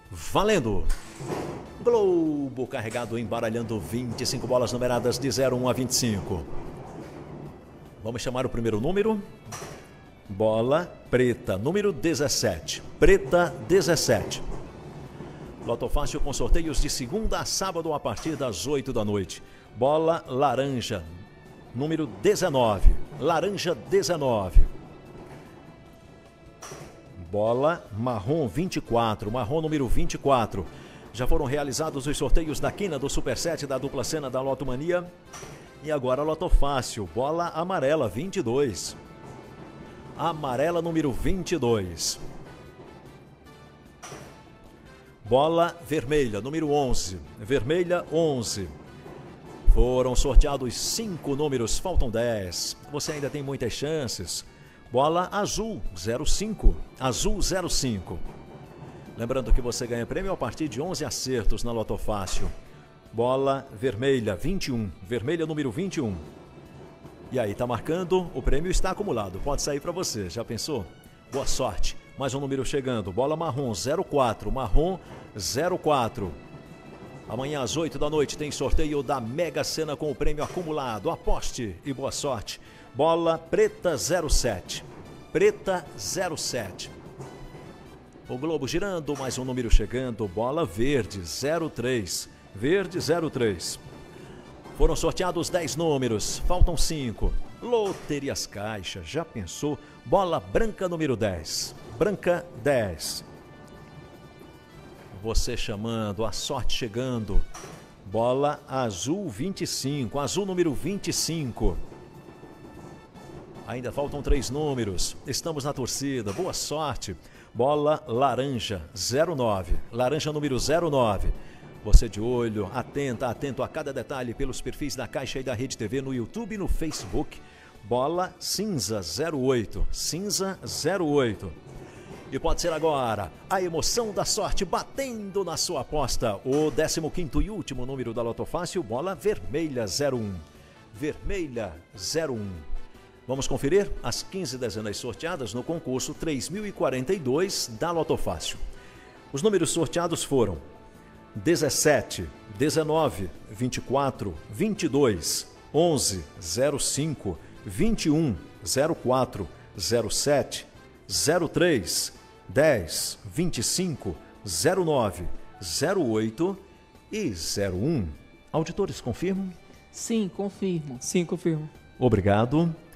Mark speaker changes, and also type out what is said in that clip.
Speaker 1: Valendo! Globo carregado, embaralhando 25 bolas numeradas de 01 a 25. Vamos chamar o primeiro número. Bola preta, número 17. Preta 17. Loto Fácil com sorteios de segunda a sábado a partir das 8 da noite. Bola laranja, número 19. Laranja 19. Bola marrom 24. Marrom número 24. Já foram realizados os sorteios da quina do Super 7 da dupla cena da Loto Mania. E agora Loto Fácil. Bola amarela 22. Amarela número 22. Bola vermelha, número 11. Vermelha 11. Foram sorteados 5 números, faltam 10. Você ainda tem muitas chances. Bola azul 05. Azul 05. Lembrando que você ganha prêmio a partir de 11 acertos na Loto Fácil. Bola vermelha 21. Vermelha número 21. E aí, tá marcando, o prêmio está acumulado. Pode sair para você, já pensou? Boa sorte. Mais um número chegando. Bola marrom 04. Marrom 04. Amanhã às 8 da noite tem sorteio da Mega Sena com o prêmio acumulado. Aposte e boa sorte. Bola preta 07. Preta 07. O Globo girando, mais um número chegando. Bola verde 03. Verde 03. Foram sorteados 10 números, faltam 5. Loterias Caixa, já pensou? Bola branca número 10. Branca 10. Você chamando, a sorte chegando. Bola azul 25. Azul número 25. Ainda faltam 3 números. Estamos na torcida. Boa sorte. Bola laranja 09. Laranja número 09. Você de olho, atento a cada detalhe pelos perfis da Caixa e da Rede TV no YouTube e no Facebook. Bola cinza 08. Cinza 08. E pode ser agora a emoção da sorte batendo na sua aposta. O 15º e último número da Loto Fácil, bola vermelha 01. Vermelha 01. Vamos conferir as 15 dezenas sorteadas no concurso 3042 da Loto Fácil. Os números sorteados foram 17, 19, 24, 22, 11, 05, 21, 04, 07, 03, 10, 25, 09, 08 e 01. Auditores, confirmam?
Speaker 2: Sim, confirmo. Sim, confirmo.
Speaker 1: Obrigado.